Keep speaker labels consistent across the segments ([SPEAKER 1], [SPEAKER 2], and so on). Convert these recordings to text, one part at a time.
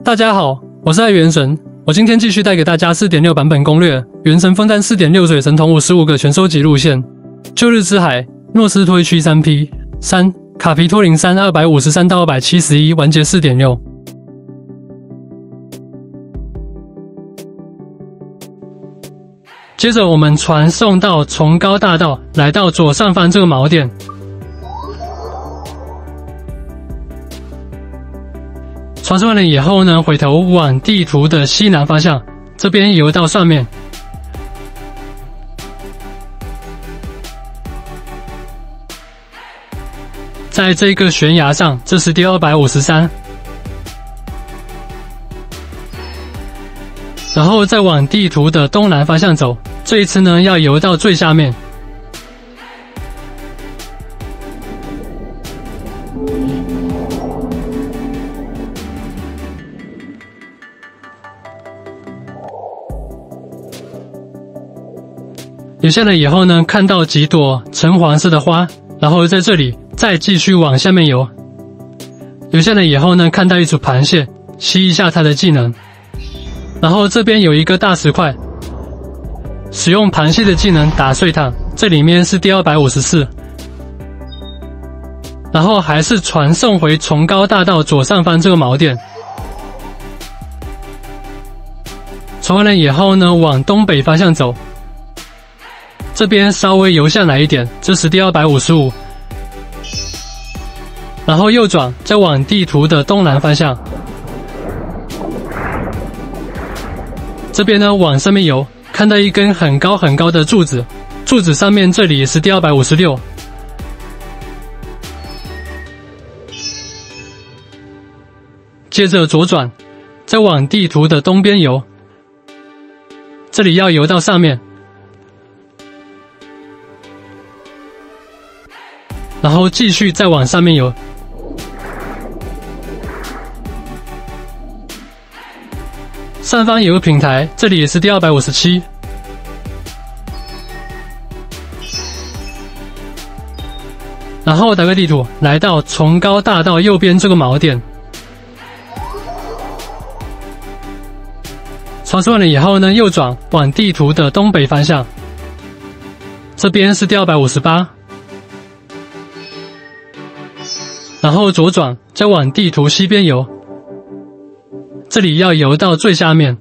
[SPEAKER 1] 大家好，我是爱元神，我今天继续带给大家 4.6 版本攻略，元神分担 4.6 水神童55个全收集路线。旧日之海，诺斯托一区 3P 3，卡皮托03 253到271，完结 4.6。接着我们传送到崇高大道，来到左上方这个锚点。传送完了以后呢，回头往地图的西南方向，这边游到上面。在这个悬崖上，这是第253。然后再往地图的东南方向走，这一次呢要游到最下面。游下来以后呢，看到几朵橙黄色的花，然后在这里再继续往下面游。游下来以后呢，看到一组螃蟹，吸一下它的技能。然后这边有一个大石块，使用螃蟹的技能打碎它，这里面是第254。然后还是传送回崇高大道左上方这个锚点。传完了以后呢，往东北方向走。这边稍微游下来一点，这是第255。然后右转，再往地图的东南方向。这边呢往上面游，看到一根很高很高的柱子，柱子上面这里是第256。接着左转，再往地图的东边游，这里要游到上面。然后继续再往上面游，上方有个平台，这里也是第257。然后打开地图，来到崇高大道右边这个锚点。传送完了以后呢，右转往地图的东北方向，这边是第258。然后左转，再往地图西边游，这里要游到最下面。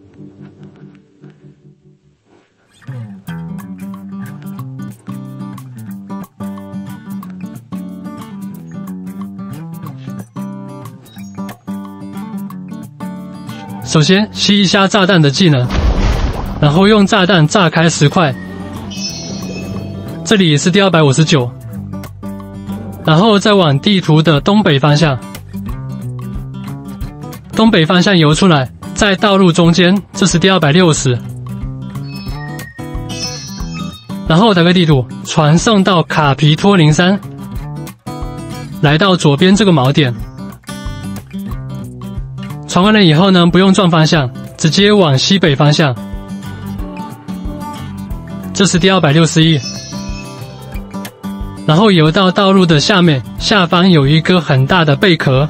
[SPEAKER 1] 首先吸一下炸弹的技能，然后用炸弹炸开石块，这里是第259。然后再往地图的东北方向，东北方向游出来，在道路中间，这是第260。然后打开地图，传送到卡皮托03，来到左边这个锚点。传完了以后呢，不用转方向，直接往西北方向，这是第261。然后游到道路的下面，下方有一个很大的贝壳，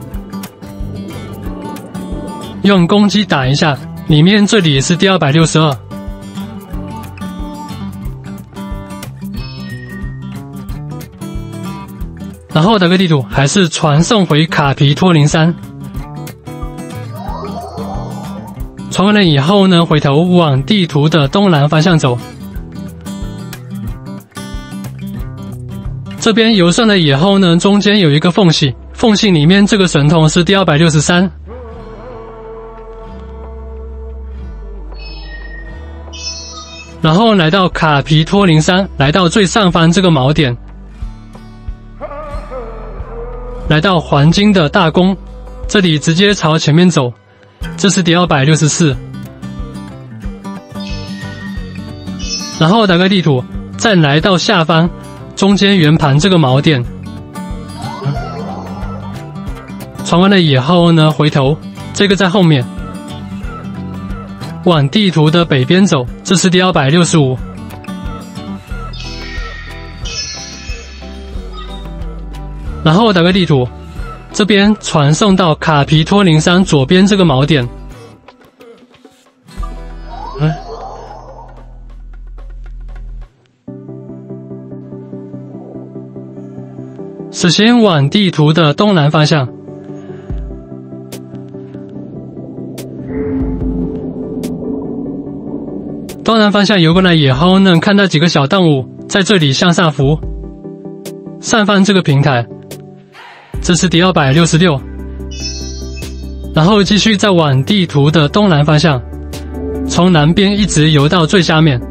[SPEAKER 1] 用攻击打一下，里面这里是第262。然后打开地图，还是传送回卡皮托03。传完了以后呢，回头往地图的东南方向走。这边游上来以后呢，中间有一个缝隙，缝隙里面这个神童是第263。然后来到卡皮托03，来到最上方这个锚点，来到黄金的大宫，这里直接朝前面走，这是第264。然后打开地图，再来到下方。中间圆盘这个锚点，传完了以后呢，回头这个在后面，往地图的北边走，这是第265。然后打开地图， 这边传送到卡皮托林山左边这个锚点。首先往地图的东南方向，东南方向游过来以后呢，看到几个小动物在这里向上浮。上方这个平台，这是第266，然后继续再往地图的东南方向，从南边一直游到最下面。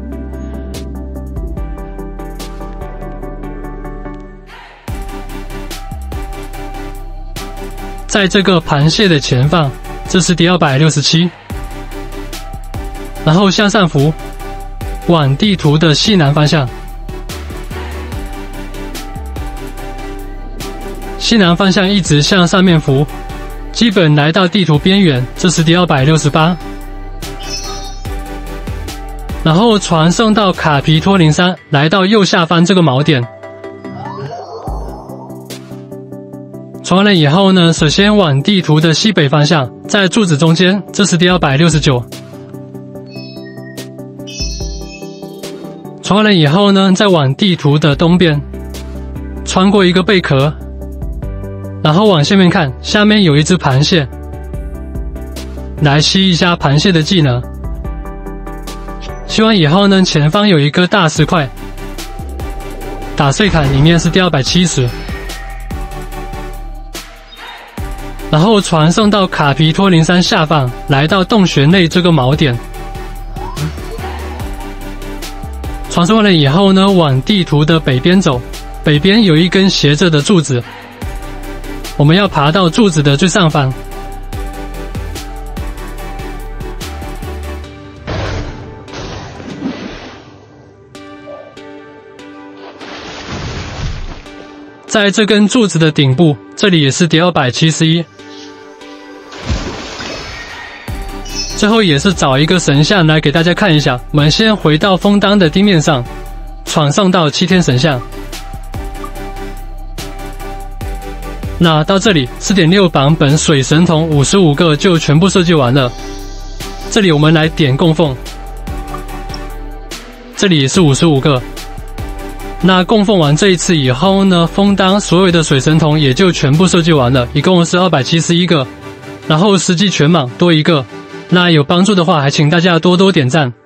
[SPEAKER 1] 在这个螃蟹的前方，这是第267，然后向上浮，往地图的西南方向。西南方向一直向上面浮，基本来到地图边缘，这是第268，然后传送到卡皮托林山，来到右下方这个锚点。传完了以后呢，首先往地图的西北方向，在柱子中间，这是第269。传完了以后呢，再往地图的东边，穿过一个贝壳，然后往下面看，下面有一只螃蟹，来吸一下螃蟹的技能。吸完以后呢，前方有一个大石块，打碎砍，里面是第270。然后传送到卡皮托林山下方，来到洞穴内这个锚点。传送完了以后呢，往地图的北边走，北边有一根斜着的柱子，我们要爬到柱子的最上方。在这根柱子的顶部，这里也是第271。最后也是找一个神像来给大家看一下。我们先回到枫丹的地面上，传送到7天神像。那到这里 4.6 版本水神童55个就全部设计完了。这里我们来点供奉，这里也是55个。那供奉完这一次以后呢，枫丹所有的水神童也就全部设计完了，一共是271个，然后实际全满多一个。那有帮助的话，还请大家多多点赞。